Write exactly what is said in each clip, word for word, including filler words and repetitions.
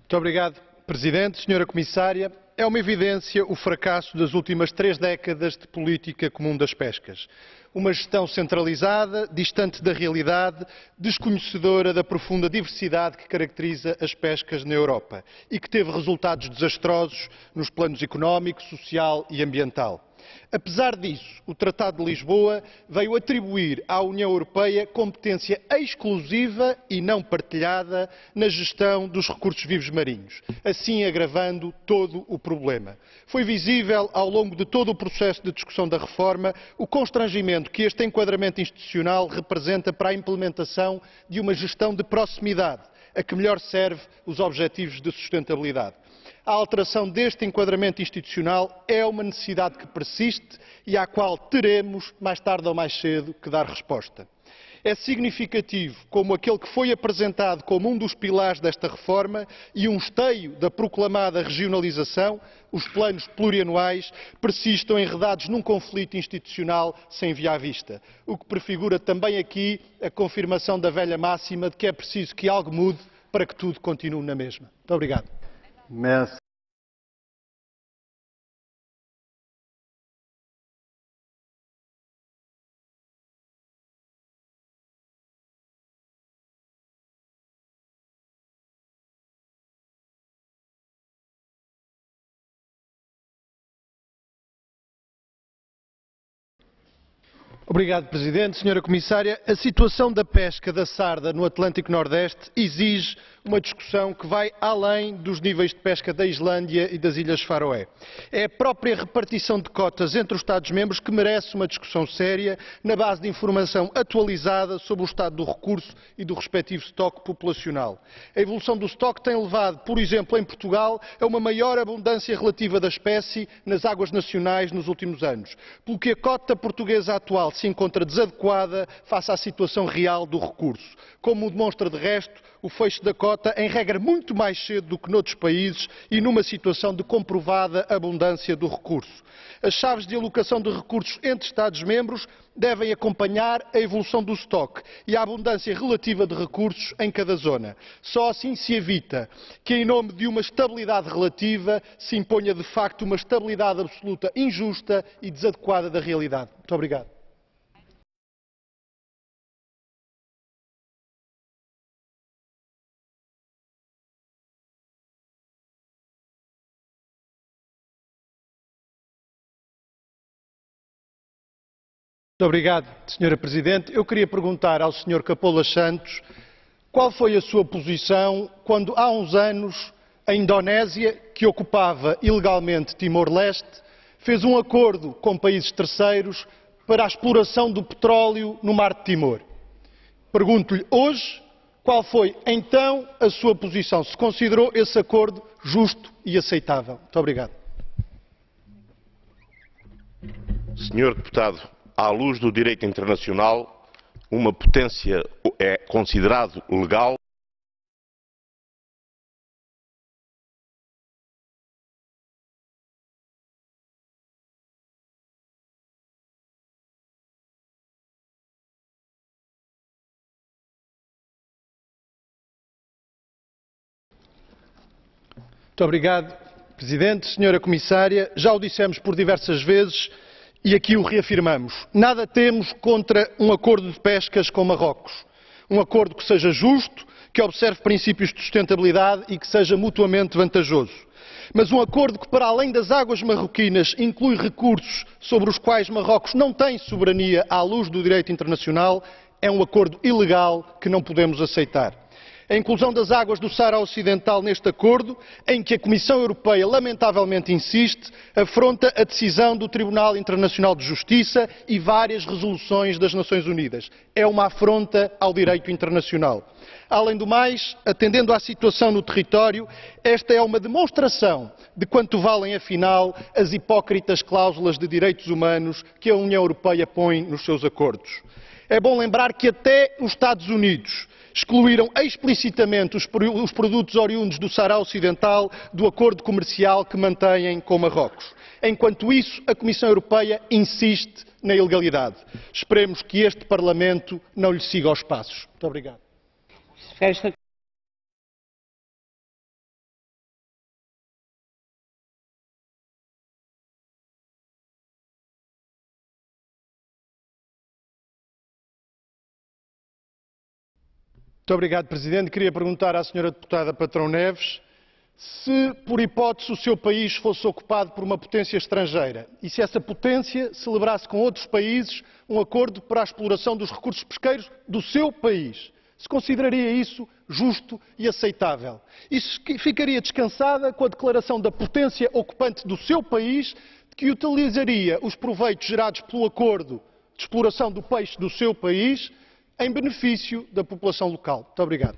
Muito obrigado, Presidente. Senhora Comissária, é uma evidência o fracasso das últimas três décadas de política comum das pescas. Uma gestão centralizada, distante da realidade, desconhecedora da profunda diversidade que caracteriza as pescas na Europa e que teve resultados desastrosos nos planos económico, social e ambiental. Apesar disso, o Tratado de Lisboa veio atribuir à União Europeia competência exclusiva e não partilhada na gestão dos recursos vivos marinhos, assim agravando todo o problema. Foi visível, ao longo de todo o processo de discussão da reforma, o constrangimento que este enquadramento institucional representa para a implementação de uma gestão de proximidade, a que melhor serve os objetivos de sustentabilidade. A alteração deste enquadramento institucional é uma necessidade que persiste e à qual teremos, mais tarde ou mais cedo, que dar resposta. É significativo como aquele que foi apresentado como um dos pilares desta reforma e um esteio da proclamada regionalização, os planos plurianuais, persistam enredados num conflito institucional sem via à vista, o que prefigura também aqui a confirmação da velha máxima de que é preciso que algo mude para que tudo continue na mesma. Muito obrigado. Merci. Obrigado, Presidente. Senhora Comissária, a situação da pesca da sarda no Atlântico Nordeste exige uma discussão que vai além dos níveis de pesca da Islândia e das Ilhas Faroé. É a própria repartição de cotas entre os Estados-membros que merece uma discussão séria na base de informação atualizada sobre o estado do recurso e do respectivo estoque populacional. A evolução do estoque tem levado, por exemplo, em Portugal, a uma maior abundância relativa da espécie nas águas nacionais nos últimos anos, pelo que a cota portuguesa atual se encontra desadequada face à situação real do recurso, como demonstra de resto o fecho da cota, em regra muito mais cedo do que noutros países e numa situação de comprovada abundância do recurso. As chaves de alocação de recursos entre Estados-membros devem acompanhar a evolução do estoque e a abundância relativa de recursos em cada zona. Só assim se evita que, em nome de uma estabilidade relativa, se imponha de facto uma estabilidade absoluta injusta e desadequada da realidade. Muito obrigado. Muito obrigado, senhora Presidente. Eu queria perguntar ao senhor Capolas Santos qual foi a sua posição quando, há uns anos, a Indonésia, que ocupava ilegalmente Timor-Leste, fez um acordo com países terceiros para a exploração do petróleo no Mar de Timor. Pergunto-lhe hoje qual foi, então, a sua posição, se considerou esse acordo justo e aceitável. Muito obrigado. Senhor Deputado, à luz do direito internacional, uma potência é considerado legal Muito obrigado, Presidente. Senhora Comissária, já o dissemos por diversas vezes e aqui o reafirmamos. Nada temos contra um acordo de pescas com Marrocos. Um acordo que seja justo, que observe princípios de sustentabilidade e que seja mutuamente vantajoso. Mas um acordo que, para além das águas marroquinas, inclui recursos sobre os quais Marrocos não tem soberania à luz do direito internacional, é um acordo ilegal que não podemos aceitar. A inclusão das águas do Saara Ocidental neste acordo, em que a Comissão Europeia lamentavelmente insiste, afronta a decisão do Tribunal Internacional de Justiça e várias resoluções das Nações Unidas. É uma afronta ao direito internacional. Além do mais, atendendo à situação no território, esta é uma demonstração de quanto valem, afinal, as hipócritas cláusulas de direitos humanos que a União Europeia põe nos seus acordos. É bom lembrar que até os Estados Unidos excluíram explicitamente os produtos oriundos do Saara Ocidental do acordo comercial que mantêm com Marrocos. Enquanto isso, a Comissão Europeia insiste na ilegalidade. Esperemos que este Parlamento não lhe siga aos passos. Muito obrigado. Muito obrigado, Presidente. Queria perguntar à senhora deputada Patrão Neves se, por hipótese, o seu país fosse ocupado por uma potência estrangeira e se essa potência celebrasse com outros países um acordo para a exploração dos recursos pesqueiros do seu país. Se consideraria isso justo e aceitável? E se ficaria descansada com a declaração da potência ocupante do seu país de que utilizaria os proveitos gerados pelo acordo de exploração do peixe do seu país em benefício da população local? Muito obrigado.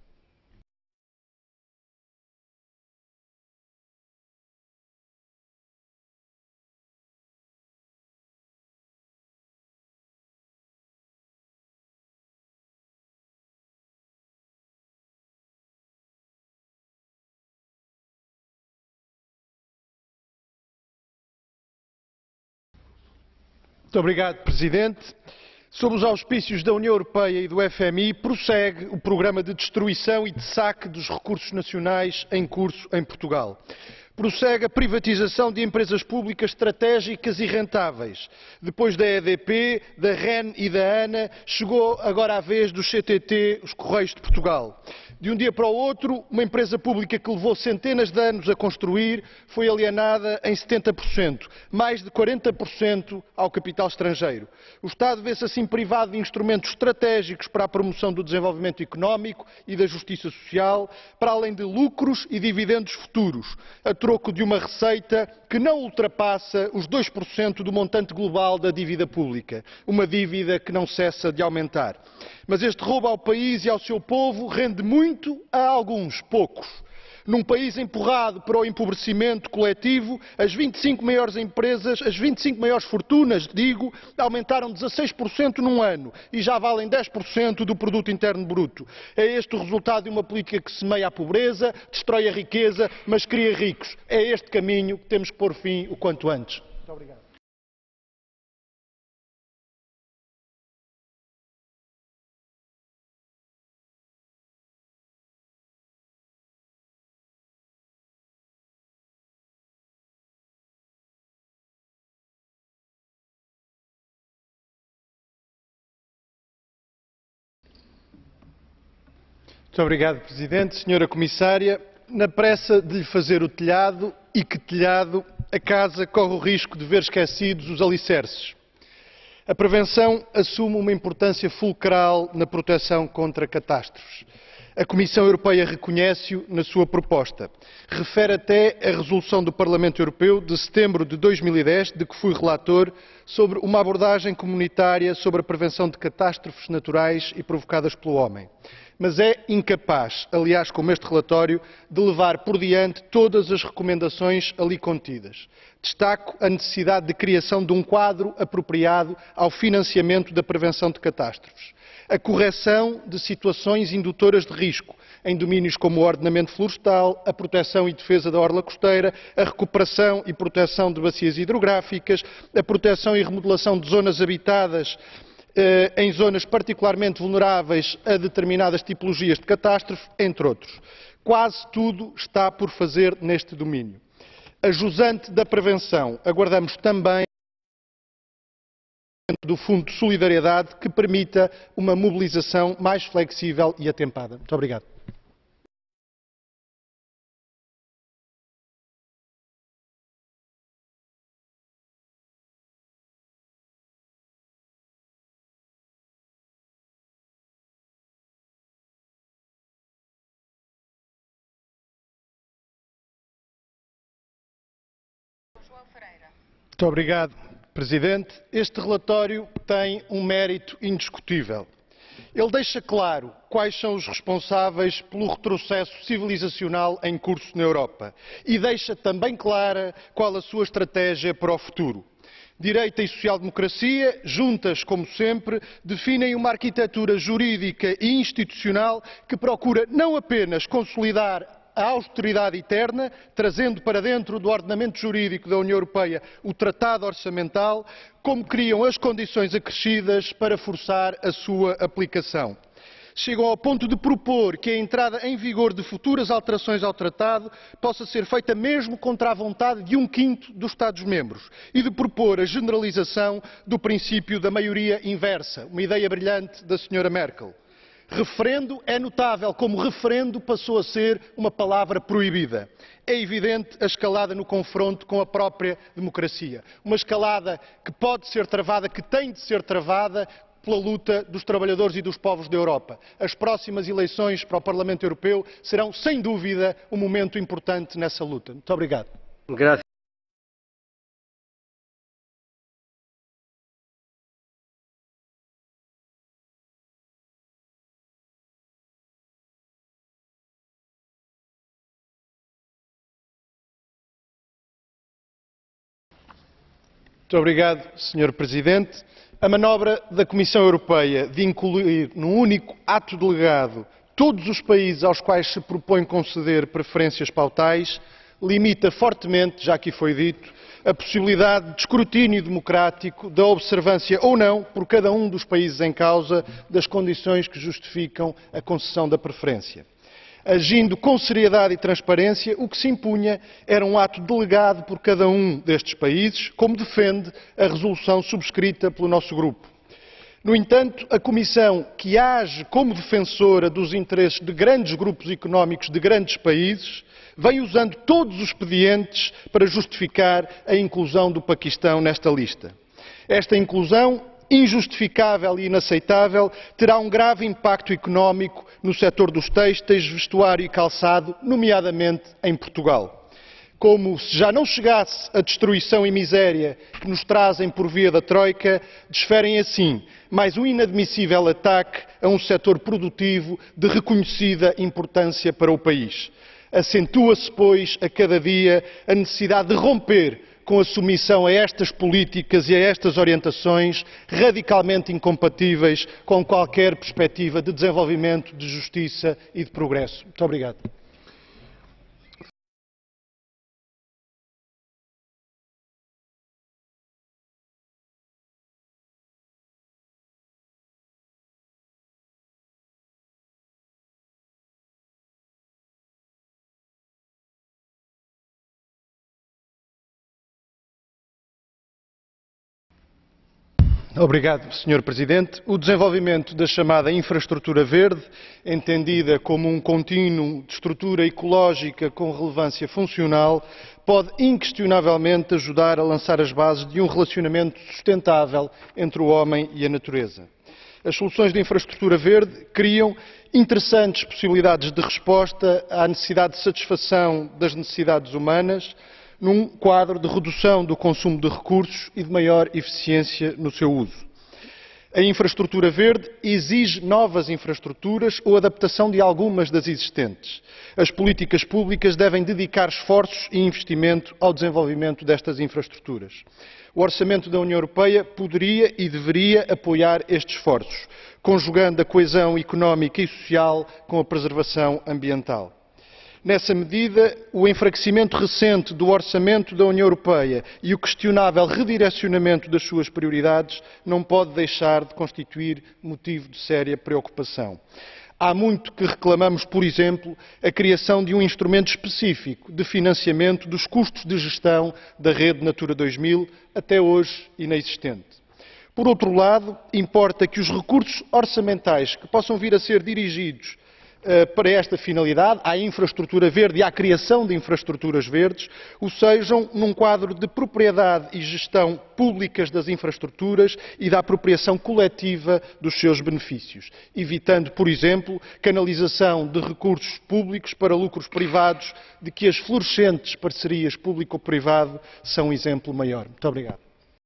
Muito obrigado, Presidente. Sob os auspícios da União Europeia e do F M I, prossegue o programa de destruição e de saque dos recursos nacionais em curso em Portugal. Prossegue a privatização de empresas públicas estratégicas e rentáveis. Depois da E D P, da R E N e da ANA, chegou agora a vez do C T T, os Correios de Portugal. De um dia para o outro, uma empresa pública que levou centenas de anos a construir foi alienada em setenta por cento, mais de quarenta por cento ao capital estrangeiro. O Estado vê-se assim privado de instrumentos estratégicos para a promoção do desenvolvimento económico e da justiça social, para além de lucros e dividendos futuros, a troco de uma receita que não ultrapassa os dois por cento do montante global da dívida pública, uma dívida que não cessa de aumentar. Mas este roubo ao país e ao seu povo rende muito a alguns, poucos. Num país empurrado para o empobrecimento coletivo, as vinte e cinco maiores empresas, as vinte e cinco maiores fortunas, digo, aumentaram dezasseis por cento num ano e já valem dez por cento do produto interno bruto. É este o resultado de uma política que semeia a pobreza, destrói a riqueza, mas cria ricos. É este caminho que temos que pôr fim o quanto antes. Muito obrigado. Muito obrigado, Presidente. Senhora Comissária, na pressa de lhe fazer o telhado, e que telhado, a casa corre o risco de ver esquecidos os alicerces. A prevenção assume uma importância fulcral na proteção contra catástrofes. A Comissão Europeia reconhece-o na sua proposta. Refere até a resolução do Parlamento Europeu de setembro de dois mil e dez, de que fui relator, sobre uma abordagem comunitária sobre a prevenção de catástrofes naturais e provocadas pelo homem. Mas é incapaz, aliás como este relatório, de levar por diante todas as recomendações ali contidas. Destaco a necessidade de criação de um quadro apropriado ao financiamento da prevenção de catástrofes, a correção de situações indutoras de risco, em domínios como o ordenamento florestal, a proteção e defesa da orla costeira, a recuperação e proteção de bacias hidrográficas, a proteção e remodelação de zonas habitadas em zonas particularmente vulneráveis a determinadas tipologias de catástrofes, entre outros. Quase tudo está por fazer neste domínio. A jusante da prevenção, aguardamos também do Fundo de Solidariedade que permita uma mobilização mais flexível e atempada. Muito obrigado. Muito obrigado, Presidente. Este relatório tem um mérito indiscutível. Ele deixa claro quais são os responsáveis pelo retrocesso civilizacional em curso na Europa e deixa também clara qual a sua estratégia para o futuro. Direita e social-democracia, juntas como sempre, definem uma arquitetura jurídica e institucional que procura não apenas consolidar a austeridade eterna, trazendo para dentro do ordenamento jurídico da União Europeia o Tratado Orçamental, como criam as condições acrescidas para forçar a sua aplicação. Chegam ao ponto de propor que a entrada em vigor de futuras alterações ao Tratado possa ser feita mesmo contra a vontade de um quinto dos Estados-membros e de propor a generalização do princípio da maioria inversa, uma ideia brilhante da senhora Merkel. Referendo é notável como referendo passou a ser uma palavra proibida. É evidente a escalada no confronto com a própria democracia. Uma escalada que pode ser travada, que tem de ser travada pela luta dos trabalhadores e dos povos da Europa. As próximas eleições para o Parlamento Europeu serão, sem dúvida, um momento importante nessa luta. Muito obrigado. Graças. Muito obrigado, senhor Presidente. A manobra da Comissão Europeia de incluir num único ato delegado todos os países aos quais se propõe conceder preferências pautais limita fortemente, já aqui foi dito, a possibilidade de escrutínio democrático da observância ou não, por cada um dos países em causa, das condições que justificam a concessão da preferência. Agindo com seriedade e transparência, o que se impunha era um ato delegado por cada um destes países, como defende a resolução subscrita pelo nosso grupo. No entanto, a Comissão, que age como defensora dos interesses de grandes grupos económicos de grandes países, vem usando todos os expedientes para justificar a inclusão do Paquistão nesta lista. Esta inclusão, injustificável e inaceitável, terá um grave impacto económico no setor dos têxteis, vestuário e calçado, nomeadamente em Portugal. Como se já não chegasse a destruição e miséria que nos trazem por via da Troika, desferem assim mais um inadmissível ataque a um setor produtivo de reconhecida importância para o país. Acentua-se, pois, a cada dia a necessidade de romper com a submissão a estas políticas e a estas orientações radicalmente incompatíveis com qualquer perspectiva de desenvolvimento, de justiça e de progresso. Muito obrigado. Obrigado, senhor Presidente. O desenvolvimento da chamada infraestrutura verde, entendida como um contínuo de estrutura ecológica com relevância funcional, pode inquestionavelmente ajudar a lançar as bases de um relacionamento sustentável entre o homem e a natureza. As soluções de infraestrutura verde criam interessantes possibilidades de resposta à necessidade de satisfação das necessidades humanas, num quadro de redução do consumo de recursos e de maior eficiência no seu uso. A infraestrutura verde exige novas infraestruturas ou adaptação de algumas das existentes. As políticas públicas devem dedicar esforços e investimento ao desenvolvimento destas infraestruturas. O orçamento da União Europeia poderia e deveria apoiar estes esforços, conjugando a coesão económica e social com a preservação ambiental. Nessa medida, o enfraquecimento recente do orçamento da União Europeia e o questionável redirecionamento das suas prioridades não pode deixar de constituir motivo de séria preocupação. Há muito que reclamamos, por exemplo, a criação de um instrumento específico de financiamento dos custos de gestão da rede Natura dois mil, até hoje inexistente. Por outro lado, importa que os recursos orçamentais que possam vir a ser dirigidos para esta finalidade, à infraestrutura verde e à criação de infraestruturas verdes, o sejam num quadro de propriedade e gestão públicas das infraestruturas e da apropriação coletiva dos seus benefícios, evitando, por exemplo, canalização de recursos públicos para lucros privados, de que as florescentes parcerias público-privado são um exemplo maior. Muito obrigado.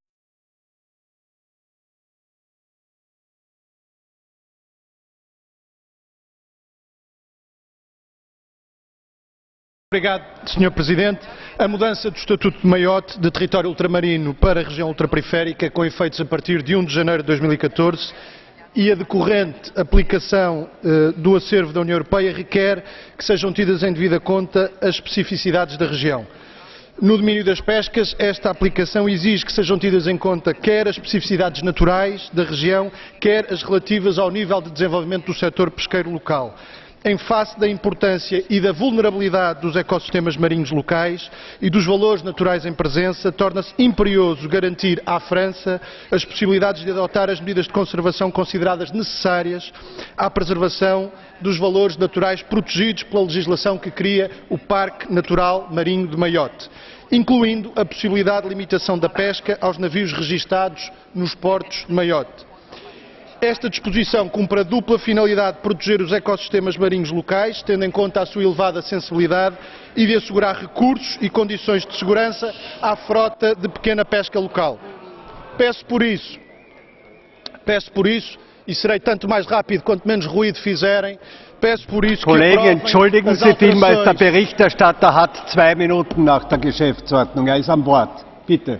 Obrigado, senhor Presidente. A mudança do Estatuto de Maiote de território ultramarino para a região ultraperiférica, com efeitos a partir de um de janeiro de dois mil e catorze, e a decorrente aplicação eh, do acervo da União Europeia requer que sejam tidas em devida conta as especificidades da região. No domínio das pescas, esta aplicação exige que sejam tidas em conta quer as especificidades naturais da região, quer as relativas ao nível de desenvolvimento do setor pesqueiro local. em face da importância e da vulnerabilidade dos ecossistemas marinhos locais e dos valores naturais em presença, torna-se imperioso garantir à França as possibilidades de adotar as medidas de conservação consideradas necessárias à preservação dos valores naturais protegidos pela legislação que cria o Parque Natural Marinho de Maiote, incluindo a possibilidade de limitação da pesca aos navios registados nos portos de Maiote. Esta disposição cumpre a dupla finalidade de proteger os ecossistemas marinhos locais, tendo em conta a sua elevada sensibilidade, e de assegurar recursos e condições de segurança à frota de pequena pesca local. Peço por isso, peço por isso, e serei tanto mais rápido quanto menos ruído fizerem, peço por isso que Kollege, entschuldigen Sie vielmals, der alterações... Berichterstatter hat zwei Minuten nach der Geschäftsordnung. Er ist am Wort. Bitte.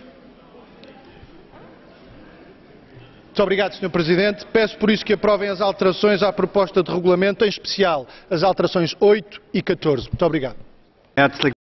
Muito obrigado, senhor Presidente. Peço por isso que aprovem as alterações à proposta de regulamento, em especial as alterações oito e catorze. Muito obrigado.